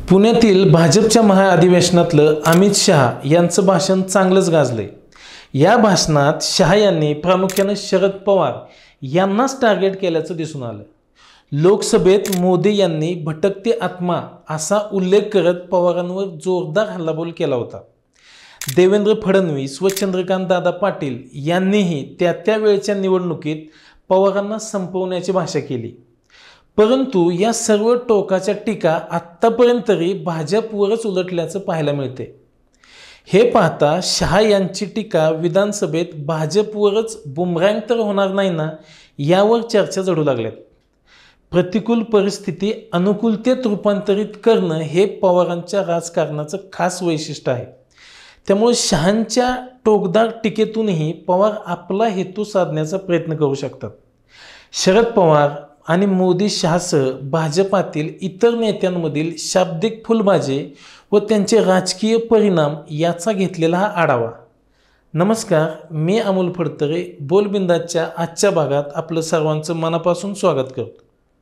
पुण्यातील भाजपच्या महाअधिवेशनातलं अमित शहा यांचं भाषण चांगलंच गाजलंय। या भाषणात शहा यांनी प्रामुख्याने शरद पवार यांनाच टार्गेट केल्याचं दिसून आलं। लोकसभेत मोदी यांनी भटकती आत्मा असा उल्लेख करत पवारांवर जोरदार हल्लाबोल केला होता। देवेंद्र फडणवीस व चंद्रकांत दादा पाटील यांनीही त्या वेळच्या निवडणुकीत पवारांना संपवण्याची भाषा केली। परंतु या सर्व टोकाच्या टीका आत्तापर्यंत तरी भाजपवरच उलटल्याचं पाहायला मिळते। हे पाहता शहा यांची टीका विधानसभेत भाजपवरच बुमरँग तर होणार नाही ना, यावर चर्चा जडू लागल्यात। प्रतिकूल परिस्थिती अनुकूलतेत रूपांतरित करणं हे पवारांच्या राजकारणाचं खास वैशिष्ट्य आहे। त्यामुळे शहांच्या टोकदार टीकेतूनही पवार आपला हेतू साधण्याचा प्रयत्न करू शकतात। शरद पवार आणि मोदी शहासह भाजपातील इतर नेत्यांमधील शाब्दिक फुलबाजे व त्यांचे राजकीय परिणाम याचा घेतलेला हा आढावा। नमस्कार, मी अमोल फडतरे बोलबिंदाच्या आजच्या भागात आपलं सर्वांचं मनापासून स्वागत करतो।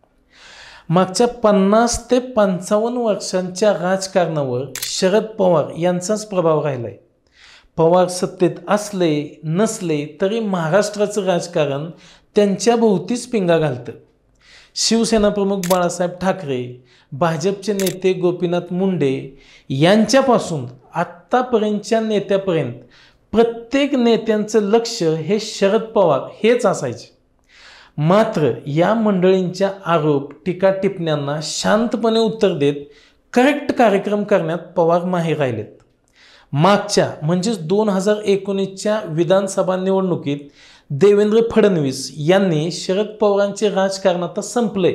मागच्या 50 ते 55 वर्षांच्या राजकारणावर शरद पवार यांचाच प्रभाव राहिला आहे। पवार सत्तेत असले नसले तरी महाराष्ट्राचं राजकारण त्यांच्या भोवतीच पिंगा घालतं। शिवसेना प्रमुख बाळासाहेब ठाकरे, भाजपचे नेते गोपीनाथ मुंडे यांच्यापासून आत्तापर्यंतच्या नेत्यापर्यंत प्रत्येक नेत्यांचं लक्ष हे शरद पवार हेच असायचे। मात्र या मंडळींच्या आरोप टीका टिप्पण्यांना शांतपणे उत्तर देत करेक्ट कार्यक्रम करण्यात पवार माहीर राहिलेत। मागच्या म्हणजेच 2019च्या विधानसभा निवडणुकीत देवेंद्र फडणवीस यांनी शरद पवारांचे राजकारण आता संपले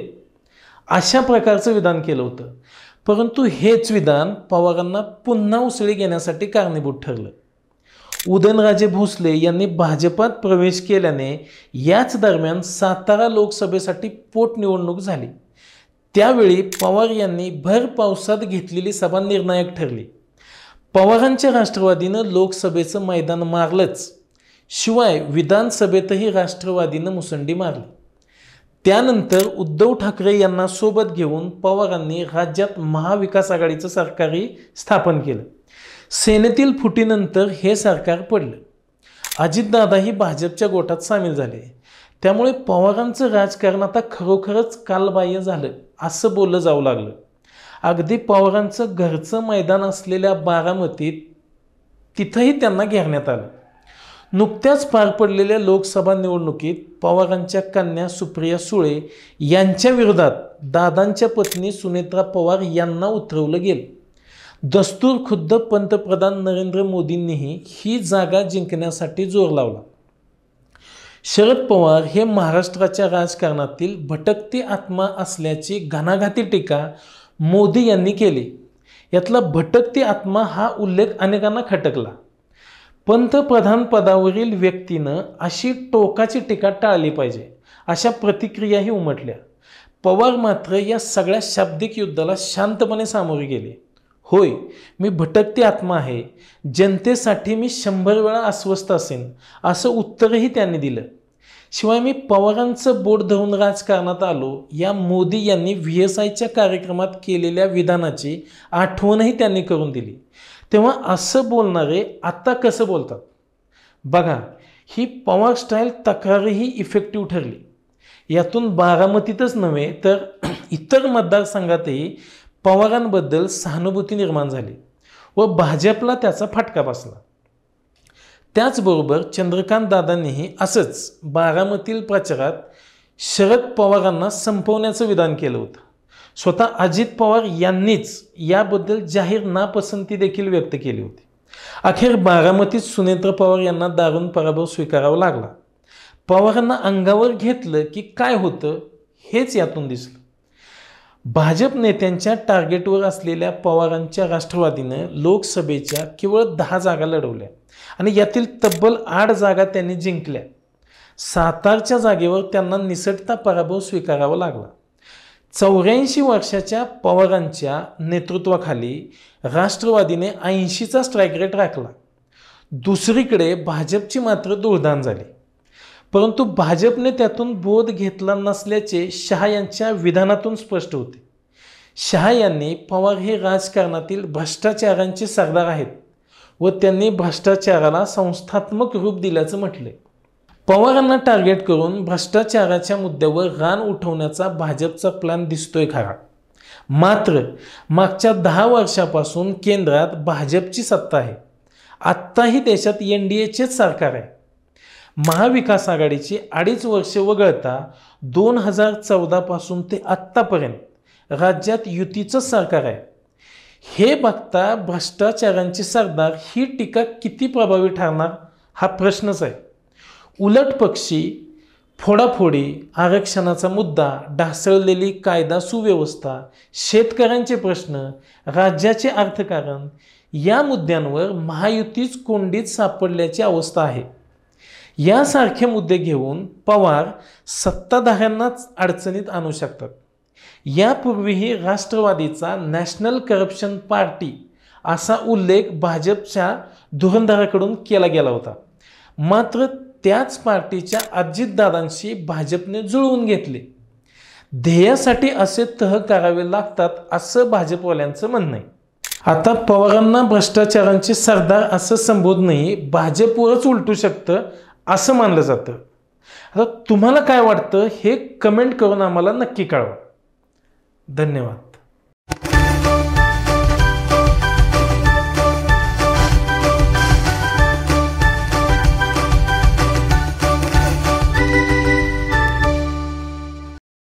अशा प्रकारचं विधान केलं होतं। परंतु हेच विधान पवारांना पुन्हा उसळी घेण्यासाठी कारणीभूत ठरलं। उदयनराजे भोसले यांनी भाजपात प्रवेश केल्याने याच दरम्यान सातारा लोकसभेसाठी पोटनिवडणूक झाली। त्यावेळी पवार यांनी भर पावसात घेतलेली सभा निर्णायक ठरली। पवारांच्या राष्ट्रवादीनं लोकसभेचं मैदान मारलंच, शिवाय विधानसभेतही राष्ट्रवादीनं मुसंडी मारली। त्यानंतर उद्धव ठाकरे यांना सोबत घेऊन पवारांनी राज्यात महाविकास आघाडीचं सरकारही स्थापन केलं। सेनेतील फुटीनंतर हे सरकार पडलं। अजितदादाही भाजपच्या गोटात सामील झाले। त्यामुळे पवारांचं राजकारण आता खरोखरच कालबाह्य झालं असं बोललं जाऊ लागलं। अगदी पवारांचं घरचं मैदान असलेल्या बारामतीत तिथंही त्यांना घेरण्यात आलं। नुकत्याच पार पडलेल्या लोकसभा निवडणुकीत पवारांच्या कन्या सुप्रिया सुळे यांच्या विरोधात दादांच्या पत्नी सुनेत्रा पवार यांना उतरवलं गेलं। दस्तूर खुद्द पंतप्रधान नरेंद्र मोदींनीही ही जागा जिंकण्यासाठी जोर लावला। शरद पवार हे महाराष्ट्राच्या राजकारणातील भटकती आत्मा असल्याची घणाघाती टीका मोदी यांनी केली। यातला भटकती आत्मा हा उल्लेख अनेकांना खटकला। पंतप्रधान पदावरील व्यक्तीनं अशी टोकाची टीका टाळली पाहिजे अशा प्रतिक्रियाही उमटल्या। पवार मात्र या सगळ्या शाब्दिक युद्धाला शांतपणे सामोरे गेले। होय, मी भटकती आत्मा आहे, जनतेसाठी मी 100 वेळा अस्वस्थ असेन असं उत्तरही त्यांनी दिलं। शिवाय मी पवारांचं बोट धरून राजकारणात आलो या मोदी यांनी VSIच्या कार्यक्रमात केलेल्या विधानाची आठवणही त्यांनी करून दिली। तेव्हा असं बोलणारे आता कसं बोलतात बघा, ही पवार स्टाईल तक्रारही इफेक्टिव्ह ठरली। यातून बारामतीतच नव्हे तर इतर मतदारसंघातही पवारांबद्दल सहानुभूती निर्माण झाली व भाजपला त्याचा फटका बसला। त्याचबरोबर चंद्रकांत दादांनीही असंच बारामतीतील प्रचारात शरद पवारांना संपवण्याचं विधान केलं होतं। स्वतः अजित पवार यांनीच याबद्दल जाहीर नापसंती देखील व्यक्त केली होती। अखेर बारामतीत सुनेत्रा पवार यांना दारुण पराभव स्वीकारावा लागला। पवारांना अंगावर घेतलं की काय होतं हेच यातून दिसलं। भाजप नेत्यांच्या टार्गेटवर असलेल्या पवारांच्या राष्ट्रवादीनं लोकसभेच्या केवळ 10 जागा लढवल्या आणि यातील तब्बल 8 जागा त्यांनी जिंकल्या। सातारच्या जागेवर त्यांना निसटता पराभव स्वीकारावा लागला। 84 वर्षाच्या पवारांच्या नेतृत्वाखाली राष्ट्रवादीने 80चा स्ट्राईक रेट राखला। दुसरीकडे भाजपची मात्र धुळदाण झाली। परंतु भाजपने त्यातून बोध घेतला नसल्याचे शहा यांच्या विधानातून स्पष्ट होते। शहा यांनी पवार हे राजकारणातील भ्रष्टाचारांचे सरदार आहेत व त्यांनी भ्रष्टाचाराला संस्थात्मक रूप दिल्याचं म्हटले. पवारांना टार्गेट करून भ्रष्टाचाराच्या मुद्द्यावर रान उठवण्याचा भाजपचा प्लॅन दिसतोय खरा. मात्र मागच्या 10 वर्षापासून केंद्रात भाजपची सत्ता आहे. आत्ताही देशात NDAचेच सरकार आहे. महाविकास आघाडीची 2.5 वर्ष वगळता 2014 पासून ते आत्तापर्यंत राज्यात युतीचं सरकार आहे. हे बघता भ्रष्टाचारांचे सरदार ही टीका किती प्रभावी ठरणार हा प्रश्नच आहे. उलट पक्षी, फोडाफोडी, आरक्षणाचा मुद्दा, ढासळलेली कायदा सुव्यवस्था, शेतकऱ्यांचे प्रश्न, राज्याचे अर्थकारण या मुद्द्यांवर महायुतीच कोंडीत सापडल्याची अवस्था आहे. यासारखे मुद्दे घेऊन पवार सत्ताधाऱ्यांनाच अडचणीत आणू शकतात. यापूर्वीही राष्ट्रवादीचा नॅशनल करप्शन पार्टी असा उल्लेख भाजपच्या धुरंधराकडून केला गेला होता. मात्र त्याच पार्टीच्या अजितदादांशी भाजपने जुळवून घेतले. ध्येयासाठी असे तह करावे लागतात असं भाजपवाल्यांचं म्हणणं आहे. आता पवारांना भ्रष्टाचारांचे सरदार असं संबोधनही भाजपवरच उलटू शकतं असं मानलं जातं. आता तुम्हाला काय वाटतं हे कमेंट करून आम्हाला नक्की कळवा. धन्यवाद.